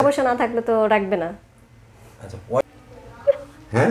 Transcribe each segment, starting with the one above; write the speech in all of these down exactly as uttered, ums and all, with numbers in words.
পয়সা না থাকলে তো রাখবে না। আচ্ছা হ্যাঁ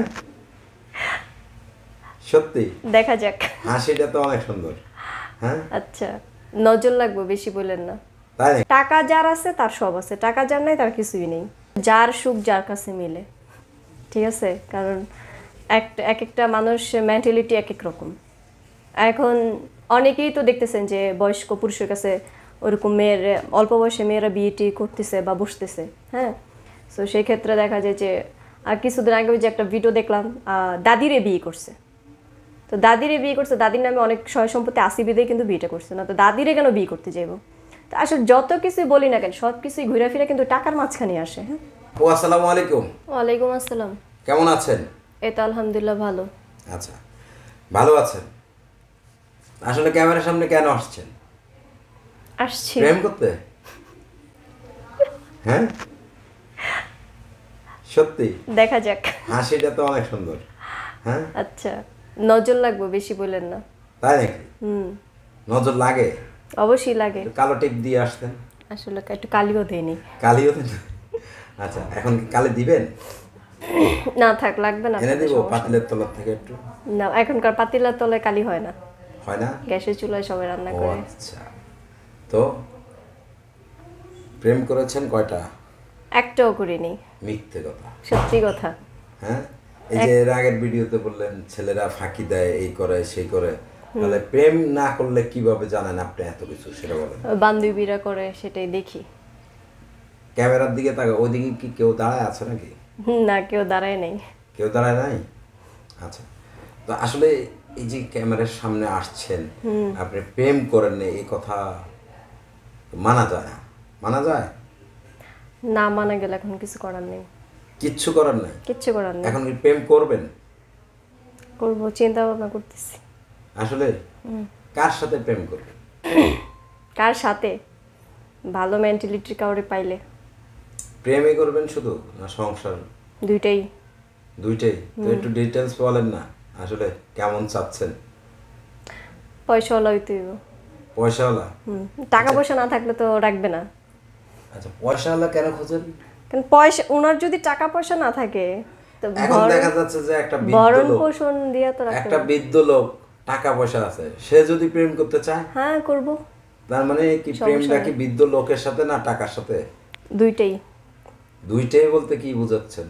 সত্যি দেখা যাক। হাসিটা তো অনেক সুন্দর। হ্যাঁ আচ্ছা নজর লাগবে বেশি বলেন না। তাই টাকা যার আছে তার সব আছে, টাকা যার নাই তার কিছুই নেই। যার সুখ যার কাছে মিলে, ঠিক আছে? কারণ এক এক একটা মানুষ মেন্টালিটি এক এক রকম। এখন অনেকেই তো দেখতেছেন যে বয়স্ক পুরুষের কাছে ওরকম মেয়ের অল্প বয়সে মেয়েরা বিয়েটি করতেছে বা বসতেছে। হ্যাঁ, সো সেই ক্ষেত্রে দেখা যায় যে আর কিছুদিন আগে যে একটা ভিডিও দেখলাম, দাদিরে বিয়ে করছে। তো দাদিরে বিয়ে করছে, দাদির নামে অনেক সয় সম্পত্তি আসি বিদেই কিন্তু বিয়েটা করছে না। তো দাদিরে কেন বিয়ে করতে যাইব? তো আসলে যত কিছুই বলি না কেন, সব কিছুই ঘুরে ফিরে কিন্তু টাকার মাঝখানে আসে। হ্যাঁ, আসসালামু আলাইকুম। ওয়ালাইকুম আসসালাম। কেমন আছেন? এই তো আলহামদুলিল্লাহ ভালো। আচ্ছা ভালো আছেন। আসলে ক্যামেরার সামনে কেন আসছেন? আসছি প্রেম করতে? হ্যাঁ সত্যি দেখা যাক। হাসিটা তো অনেক সুন্দর। হ্যাঁ আচ্ছা নজর লাগবে বেশি বলেন না। তাই নাকি? হুম নজর লাগে? অবশ্যই লাগে। কালো টিপ দিয়ে আসতেন। আসলে একটু কালিও দেয়নি। কালিও দেন? আচ্ছা এখন কি কালি দিবেন? না থাক, লাগবে না। এনে দিব পাতিলের তলার থেকে একটু। না, এখনকার পাতিলার তলায় কালি হয় না। হয় না? গ্যাসের চুলায় সবাই রান্না ও করে। আচ্ছা, তো প্রেম করেছেন কয়টা? একটাও করিনি। মিথ্যে কথা। সত্যি কথা। হ্যাঁ, এই যে এর আগের ভিডিওতে বললেন ছেলেরা ফাঁকি দেয়, এই করে সেই করে, তাহলে প্রেম না করলে কিভাবে জানেন আপনি এত কিছু, সেটা বলেন। বান্ধবীরা করে সেটাই দেখি। ক্যামেরার দিকে তাকা, ওইদিকে কি কেউ দাঁড়ায় আছে নাকি? না, কেউ দাঁড়ায় নেই। কেউ দাঁড়ায় নাই? আচ্ছা, তো আসলে এই যে ক্যামেরার সামনে আসছেন, আপনি প্রেম করেন না, এই কথা মানা যায় না? মানা যায় না, মানা গেলে এখন কিছু করার নেই। কিচ্ছু করার নাই? কিচ্ছু করার নেই। এখন কি প্রেম করবেন? করবো, চিন্তা ভাবনা করতেছি। আসলে কার সাথে প্রেম করবেন? কার সাথে? ভালো মেন্টালিটির কাউরে পাইলে। প্রেমই করবেন শুধু, না সংসার? দুইটাই। দুইটাই? তো একটু ডিটেলস বলেন না, আসলে কেমন চাচ্ছেন? পয়সাওয়ালা হইতে হইব। পয়সাওয়ালা? হুম, টাকা পয়সা না থাকলে তো রাখবে না। আচ্ছা, পয়সাওয়ালা কেন খোঁজেন? কারণ পয়সা, ওনার যদি টাকা পয়সা না থাকে তো এখন দেখা যাচ্ছে যে একটা বৃদ্ধ ভরণ লোক, পোষণ দিয়া তো রাখবে। একটা বৃদ্ধ লোক টাকা পয়সা আছে, সে যদি প্রেম করতে চায়? হ্যাঁ করব। তার মানে কি প্রেমটা কি বৃদ্ধ লোকের সাথে না টাকার সাথে? দুইটাই। দুইটাই বলতে কি বোঝাচ্ছেন?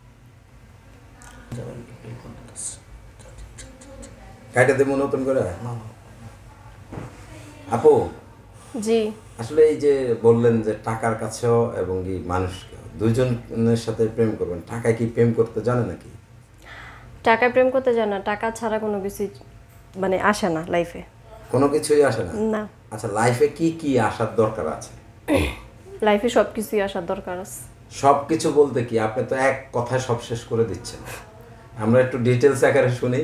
কাইটা দেবো নতুন করে? আপু জি, আসলে এই যে বললেন যে টাকার কাছেও এবং কি মানুষকে, দুইজনের সাথে প্রেম করবেন, টাকায় কি প্রেম করতে জানে নাকি? টাকা প্রেম করতে জানা না, টাকা ছাড়া কোনো কিছু মানে আসে না লাইফে। কোনো কিছুই আসে না? না। আচ্ছা, লাইফে কি কি আসার দরকার আছে? লাইফে সব কিছুই আসার দরকার আছে। সব কিছু বলতে কি, আপনি তো এক কথায় সব শেষ করে দিচ্ছেন, আমরা একটু ডিটেলস আকারে শুনি।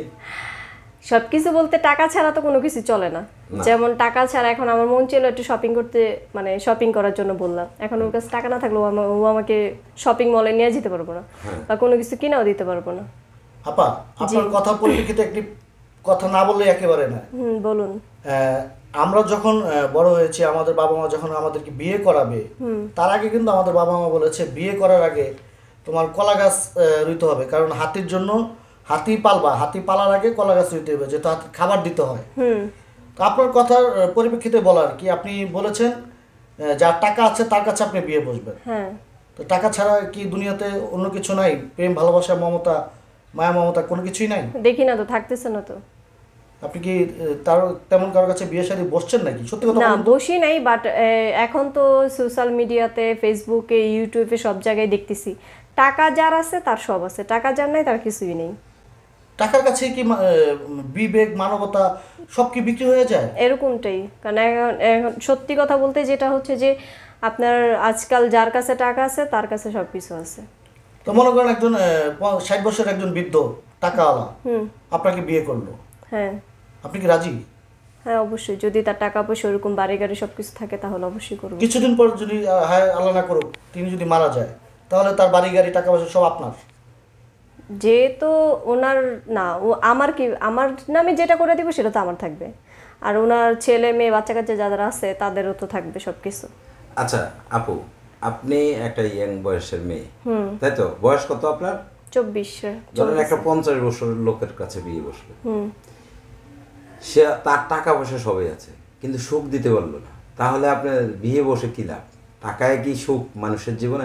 সব কিছু বলতে টাকা ছাড়া তো কোনো কিছু চলে না। যেমন টাকা ছাড়া এখন আমার মন ছিল একটু শপিং করতে, মানে শপিং করার জন্য বললাম, এখন ওর কাছে টাকা না থাকলেও ও আমাকে শপিং মলে নিয়ে যেতে পারবো না, বা কোনো কিছু কিনাও দিতে পারবো না। আপা, আপনার কথা পরিপ্রেক্ষিতে একটি কথা না বললে একেবারে না। হুম, বলুন। আমরা যখন বড় হয়েছি, আমাদের বাবা মা যখন আমাদেরকে বিয়ে করাবে, তার আগে কিন্তু আমাদের বাবা মা বলেছে বিয়ে করার আগে তোমার কলা গাছ রুইতে হবে, কারণ হাতির জন্য হাতি পালবা, হাতি পালার আগে কলা গাছ রুইতে হবে, যেহেতু হাতি খাবার দিতে হয়। তো আপনার কথার পরিপ্রেক্ষিতে বলার কি, আপনি বলেছেন যার টাকা আছে তার কাছে আপনি বিয়ে বসবেন। হ্যাঁ, তো টাকা ছাড়া কি দুনিয়াতে অন্য কিছু নাই? প্রেম, ভালোবাসা, মমতা, মায়া মমতা কোনো কিছুই নাই? দেখি না তো, থাকতেছে না তো। আপনি কি তার তেমন কারোর কাছে বিয়ে শাদী বসছেন নাকি? সত্যি কথা না, বলুন। বসি নাই, বাট এখন তো সোশ্যাল মিডিয়াতে, ফেসবুকে, ইউটিউবে সব জায়গায় দেখতেছি টাকা যার আছে তার সব আছে, টাকা যার নাই তার কিছুই নেই। টাকার কাছে কি বিবেক, মানবতা সব কি বিক্রি হয়ে যায়? এরকমটাই। কারণ এখন এখন সত্যি কথা বলতে যেটা হচ্ছে যে আপনার আজকাল যার কাছে টাকা আছে তার কাছে সব কিছু আছে। তো মনে করেন একজন ষাট বছরের একজন বৃদ্ধ টাকাওয়ালা আপনাকে বিয়ে করলো, হ্যাঁ, আপনি কি রাজি? হ্যাঁ অবশ্যই, যদি তার টাকা পয়সা ওরকম বাড়ি গাড়ি সব কিছু থাকে তাহলে অবশ্যই করবো। কিছুদিন পর যদি হায় আল্লাহ না করুক তিনি যদি মারা যায়, তাহলে তার বাড়ি গাড়ি টাকা পয়সা সব আপনার? যেহেতু ওনার না, ও আমার কি, আমার নামে যেটা করে দিব সেটা তো আমার থাকবে, আর ওনার ছেলে মেয়ে বাচ্চা কাচ্চা যারা আছে তাদেরও তো থাকবে সব কিছু। আচ্ছা আপু, আপনি একটা ইয়াং বয়সের মেয়ে, তাই তো? বয়স কত আপনার? চব্বিশ। ধরেন একটা পঞ্চাশ বছরের লোকের কাছে বিয়ে বসলো, সে তার টাকা পয়সা সবই আছে কিন্তু সুখ দিতে পারলো না, তাহলে আপনার বিয়ে বসে কি লাভ? টাকায় কি সুখ মানুষের জীবনে?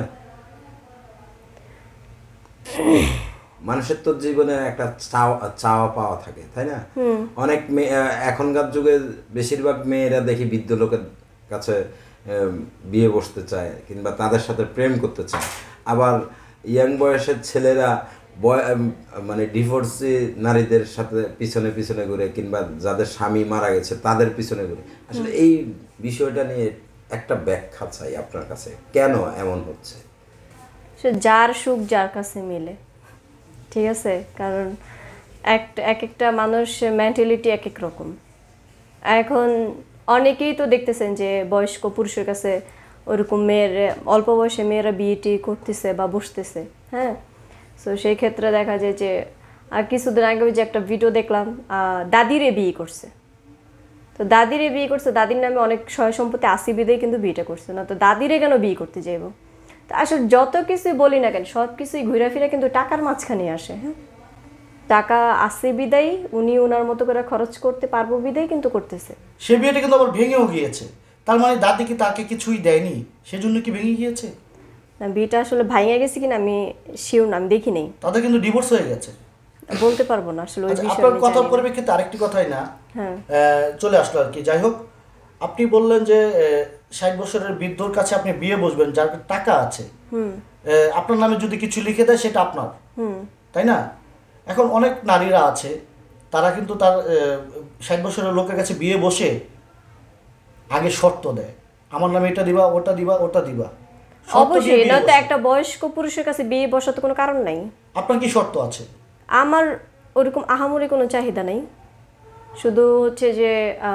মানুষের তো জীবনে একটা চাওয়া চাওয়া পাওয়া থাকে, তাই না? অনেক মেয়ে এখনকার যুগে বেশিরভাগ মেয়েরা দেখি বৃদ্ধ লোকের কাছে বিয়ে বসতে চায় কিংবা তাদের সাথে প্রেম করতে চায়, আবার ইয়াং বয়সের ছেলেরা মানে ডিভোর্সি নারীদের সাথে পিছনে পিছনে ঘুরে কিংবা যাদের স্বামী মারা গেছে তাদের পিছনে ঘুরে। আসলে এই বিষয়টা নিয়ে একটা ব্যাখ্যা চাই আপনার কাছে, কেন এমন হচ্ছে? যার সুখ যার কাছে মিলে, ঠিক আছে? কারণ এক এক একটা মানুষ মেন্টালিটি এক এক রকম। এখন অনেকেই তো দেখতেছেন যে বয়স্ক পুরুষের কাছে ওরকম মেয়ের অল্প বয়সে মেয়েরা বিয়েটি করতেছে বা বসতেছে, হ্যাঁ। সো সেই ক্ষেত্রে দেখা যায় যে আর কিছুদিন আগে যে একটা ভিডিও দেখলাম, দাদিরে বিয়ে করছে। তো দাদিরে বিয়ে করছে, দাদির নামে অনেক সয় সম্পত্তি আসি বিদেই কিন্তু বিয়েটা করছে না, তো দাদিরে কেন বিয়ে করতে যাইব? তো আসলে যত কিছুই বলি না কেন, সব কিছুই ঘুরে ফিরে কিন্তু টাকার মাঝখানে আসে, হ্যাঁ। টাকা আসে বিদায় উনি ওনার মতো করে খরচ করতে পারবো বিদায় কিন্তু করতেছে। সে বিয়েটা কিন্তু আবার ভেঙেও গিয়েছে, তার মানে দাদি কি তাকে কিছুই দেয়নি, সেজন্য কি ভেঙে গিয়েছে? না, বিয়েটা আসলে ভাঙিয়া গেছে কিনা আমি শিওর না, আমি দেখি নাই। তাদের কিন্তু ডিভোর্স হয়ে গেছে, বলতে পারবো না আসলে ওই বিষয়ে। আপনার কথা পরিপ্রেক্ষিতে আরেকটি কথাই না চলে আসলো আর কি। যাই হোক, আপনি বললেন যে ষাট বছরের বৃদ্ধর কাছে আপনি বিয়ে বসবেন যার টাকা আছে, আপনার নামে যদি কিছু লিখে দেয় সেটা আপনার, তাই না? এখন অনেক নারীরা আছে তারা কিন্তু তার ষাট বছরের লোকের কাছে বিয়ে বসে আগে শর্ত দেয়, আমার নামে এটা দিবা, ওটা দিবা, ওটা দিবা। অবশ্যই না, তো একটা বয়স্ক পুরুষের কাছে বিয়ে বসাতে কোনো কারণ নাই। আপনার কি শর্ত আছে? আমার ওরকম আহামরি কোনো চাহিদা নেই, শুধু হচ্ছে যে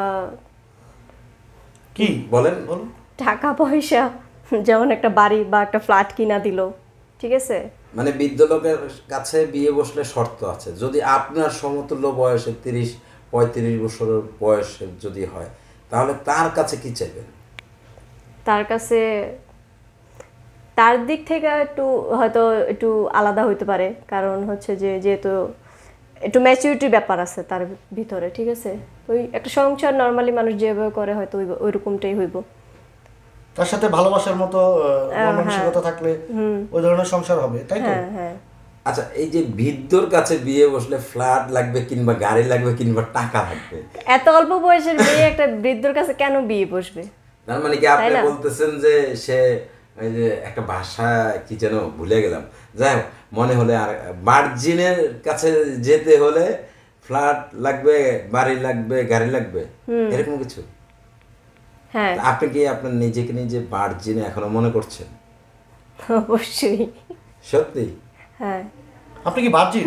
কি বলেন বলুন, টাকা পয়সা, যেমন একটা বাড়ি বা একটা ফ্ল্যাট কিনা দিল, ঠিক আছে? মানে বৃদ্ধ লোকের কাছে বিয়ে বসলে শর্ত আছে, যদি আপনার সমতুল্য বয়সের তিরিশ পঁয়ত্রিশ বছরের বয়সের যদি হয় তাহলে তার কাছে কি চাইবেন? তার কাছে তার দিক থেকে একটু হয়তো একটু আলাদা হইতে পারে, কারণ হচ্ছে যে যেহেতু একটু ম্যাচুরিটির ব্যাপার আছে তার ভিতরে, ঠিক আছে? ওই একটা সংসার নর্মালি মানুষ যেভাবে করে হয়তো ওই রকমটাই হইব। তার সাথে ভালোবাসার মতো মানসিকতা থাকলে ওই ধরনের সংসার হবে, তাই তো? হ্যাঁ। আচ্ছা, এই যে বৃদ্ধর কাছে বিয়ে বসলে ফ্ল্যাট লাগবে কিংবা গাড়ি লাগবে কিংবা টাকা লাগবে, এত অল্প বয়সের মেয়ে একটা বৃদ্ধর কাছে কেন বিয়ে বসবে? তার মানে কি আপনি বলতেছেন যে সে এই যে একটা ভাষা কি যেন ভুলে গেলাম, যাই হোক মনে হলে, আর ভার্জিনের কাছে যেতে হলে ফ্ল্যাট লাগবে, বাড়ি লাগবে, গাড়ি লাগবে, এরকম কিছু? হ্যাঁ। আপনি কি আপনার নিজেকে নিজে ভার্জিনে এখনো মনে করছেন? অবশ্যই। সত্যি? হ্যাঁ। আপনি কি ভার্জিন?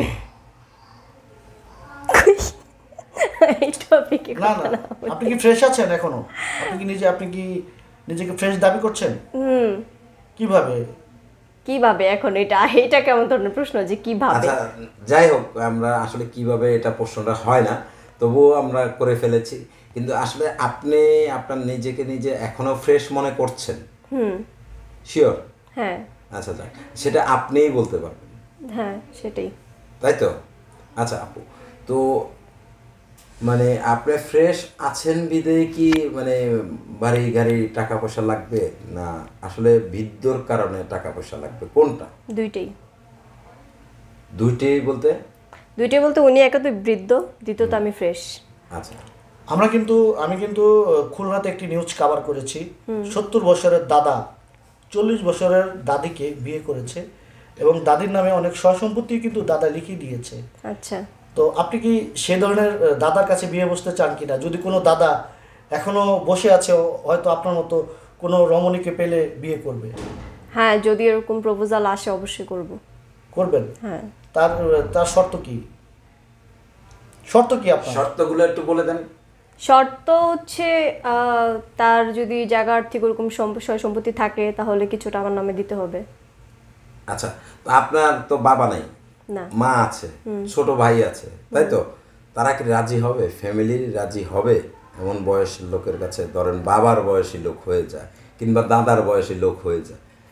এই টপিকে না না, আপনি কি ফ্রেশ আছেন এখনো? আপনি কি নিজে আপনি কি নিজেকে ফ্রেশ দাবি করছেন? হুম। কিভাবে কিভাবে এখন এটা এটা কেমন ধরনের প্রশ্ন যে কিভাবে? আচ্ছা, যাই হোক, আমরা আসলে কিভাবে এটা প্রশ্নটা হয় না, তবুও আমরা করে ফেলেছি। কিন্তু আসলে আপনি আপনার নিজেকে নিজে এখনো ফ্রেশ মনে করছেন? হুম। শিওর? হ্যাঁ। আচ্ছা, যাক, সেটা আপনিই বলতে পারবেন। হ্যাঁ, সেটাই। তাই তো? আচ্ছা আপু, তো মানে আপনি ফ্রেশ আছেন বিদেয় কি মানে বাড়ি গাড়ি টাকা পয়সা লাগবে, না আসলে বৃদ্ধর কারণে টাকা পয়সা লাগবে, কোনটা? দুইটাই। দুইটাই বলতে? দুইটাই বলতে উনি একা তো বৃদ্ধ, দ্বিতীয়ত আমি ফ্রেশ। আচ্ছা। আমরা কিন্তু আমি কিন্তু খুলনাতে একটি নিউজ কভার করেছি, সত্তর বছরের দাদা চল্লিশ বছরের দাদিকে বিয়ে করেছে এবং দাদির নামে অনেক সয় সম্পত্তি কিন্তু দাদা লিখে দিয়েছে। আচ্ছা, তো আপনি কি সে ধরনের দাদার কাছে বিয়ে বসতে চান কিনা? যদি কোনো দাদা এখনো বসে আছে হয়তো আপনার মতো কোনো রমণীকে পেলে বিয়ে করবে? হ্যাঁ, যদি এরকম প্রপোজাল আসে অবশ্যই করব। করবেন? হ্যাঁ। তার তার শর্ত কি? শর্ত কি আপনার? শর্তগুলো একটু বলে দেন। শর্ত হচ্ছে তার যদি জায়গা আর্থিক ওরকম সয় সম্পত্তি থাকে তাহলে কিছুটা আমার নামে দিতে হবে। আচ্ছা, তো আপনার তো বাবা নাই, না, মা আছে, ছোট ভাই আছে, তাই তো? তারা কি রাজি হবে? ফ্যামিলি রাজি হবে এমন বয়সী লোকের কাছে? ধরেন বাবার বয়সী লোক হয়ে যায় কিংবা দাদার বয়সী লোক হয়ে যায়,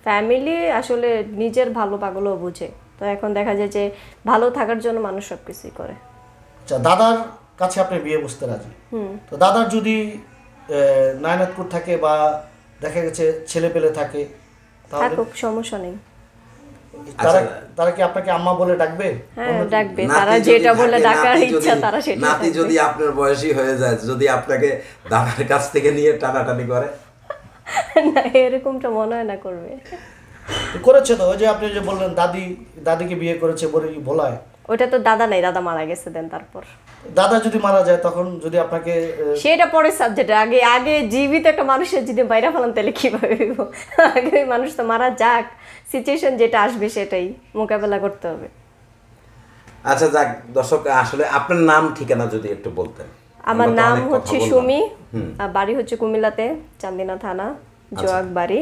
ফ্যামিলি আসলে নিজের ভালো পাগলও বুঝে, তো এখন দেখা যায় যে ভালো থাকার জন্য মানুষ সব কিছুই করে। আচ্ছা, দাদার কাছে আপনি বিয়ে বসতে রাজি, তো দাদার যদি নায়নাতপুর থাকে বা দেখা গেছে ছেলে পেলে থাকে, তাহলে থাকুক, সমস্যা নেই। তারা তারা কি আপনাকে আম্মা বলে ডাকবে? হ্যাঁ ডাকবে, নাতি তারা যদি যেটা বলে থাকে, ডাকার নাতি ইচ্ছা যদি- তারা সেটা নাতি ডাকবে। যদি আপনার বয়সী হয়ে যায়, যদি আপনাকে দাদার কাছ থেকে নিয়ে টানাটানি করে, না এরকমটা মনে হয় না করবে। করেছে তো, ওই যে আপনি যে বললেন দাদি দাদিকে বিয়ে করেছে বলে কি ভোলায়, ওটা তো দাদা নাই, দাদা মারা গেছে দেন তারপর। দাদা যদি মারা যায় তখন যদি আপনাকে আহ, সেটা পরের সাবজেক্ট, আগে আগে জীবিত একটা মানুষের যদি বাইরে ফেলাম তাহলে কিভাবে হইব? আগে ওই মানুষ তো মারা যাক, সিচুয়েশন যেটা আসবে সেটাই মোকাবেলা করতে হবে। আচ্ছা যাক দর্শক, আসলে আপনার নাম ঠিকানা যদি একটু বলতেন। আমার আমরা তো নাম অনেক কথা হচ্ছে বললাম। সুমি, আর বাড়ি হচ্ছে কুমিল্লাতে, চান্দিনা থানা, জোয়াক বাড়ি।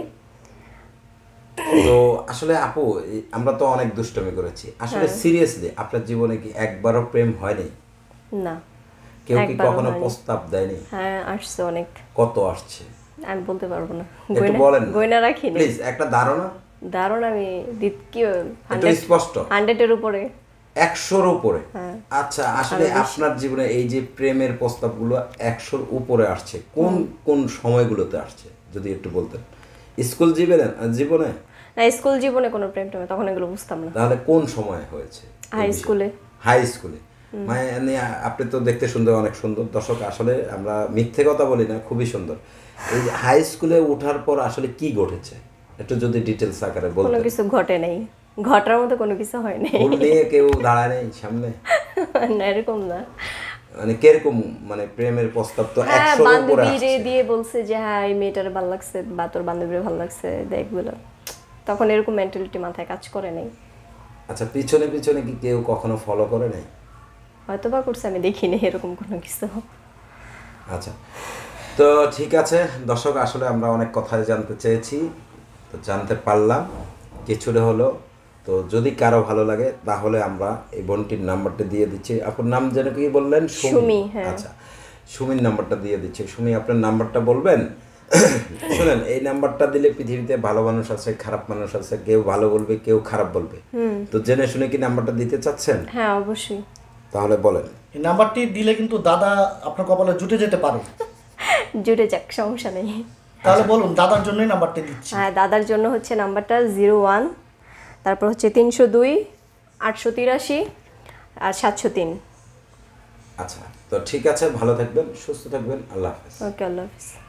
তো আসলে আপু, এই- আমরা তো অনেক দুষ্টমি করেছি, আসলে হ্যাঁ। সিরিয়াসলি আপনার জীবনে কি একবারও প্রেম হয়নি? না, কেউ কি একবারও কখনো হয়নি। প্রস্তাব দেয়নি? হ্যাঁ আসছে অনেক, কত আসছে আমি বলতে পারবো না, একটু গয়না বলেন গয়না রাখিনি। প্লিজ, একটা ধারণা দারুণ, আমি দিত- কি একটু স্পষ্ট। হান্ড্রেডের উপরে। একশোর উপরে? হ্যাঁ। আচ্ছা, আসলে আপনার জীবনে এই যে প্রেমের প্রস্তাবগুলো একশোর উপরে আসছে, কোন কোন সময়গুলোতে আসছে যদি একটু বলতেন? স্কুল জীবনে জীবনে না, স্কুল জীবনে কোনো প্রেম টেমে তখন এগুলো বুঝতাম না। তাহলে কোন সময় হয়েছে? হাই স্কুলে। হাই স্কুলে মানে আপনি তো দেখতে সুন্দর, অনেক সুন্দর দর্শক, আসলে আমরা মিথ্যে কথা বলি না, খুবই সুন্দর। এই যে হাই স্কুলে ওঠার পর আসলে কি ঘটেছে একটু যদি ডিটেলস আকারে কোনো বলতেন। কিছু ঘটে নাই, ঘটার মতো কোনো কিছু হয় নাই। ফুল নিয়ে কেউ দাঁড়ায় নেই সামনে? না এরকম না। মানে কিরকম, মানে প্রেমের প্রস্তাব তো হ্যাঁ একশোর উপরে বান্ধবী রে আসছে। দিয়ে বলছে যে হ্যাঁ এই মেয়েটার ভালো লাগছে বা তোর বান্ধবীর ভালো লাগছে দেখ বলে, তখন এরকম মেন্টালিটি মাথায় কাজ করে নাই। আচ্ছা, পিছনে পিছনে কি কেউ কখনো ফলো করে নাই? হয়তো বা করছে, আমি দেখিনি এরকম কোনো কিছু। আচ্ছা, তো ঠিক আছে দর্শক, আসলে আমরা অনেক কথাই জানতে চেয়েছি, তো জানতে পারলাম কিছুটা হলো। তো যদি কারো ভালো লাগে তাহলে আমরা এই বোনটির নাম্বারটা দিয়ে দিচ্ছি। আপনার নাম যেন কি বললেন? সুমি, হ্যাঁ। আচ্ছা, সুমির নাম্বারটা দিয়ে দিচ্ছি। সুমি, আপনার নাম্বারটা বলবেন? শুনেন, এই নাম্বারটা দিলে পৃথিবীতে ভালো মানুষ আছে, খারাপ মানুষ আছে, কেউ ভালো বলবে, কেউ খারাপ বলবে, তো জেনে শুনে কি নাম্বারটা দিতে চাচ্ছেন? হ্যাঁ অবশ্যই। তাহলে বলেন। এই নাম্বারটি দিলে কিন্তু দাদা আপনার কপালে জুটে যেতে পারে, জুড়ে যাক, সমস্যা নেই। তাহলে বলুন, দাদার জন্যই নাম্বারটি দিচ্ছি। হ্যাঁ দাদার জন্য হচ্ছে নাম্বারটা জিরো ওয়ান, তারপর হচ্ছে তিনশো দুই, আটশো তিরাশি আর সাতশো তিন। আচ্ছা, তো ঠিক আছে, ভালো থাকবেন, সুস্থ থাকবেন, আল্লাহ হাফেজ। ওকে, আল্লাহ হাফিজ।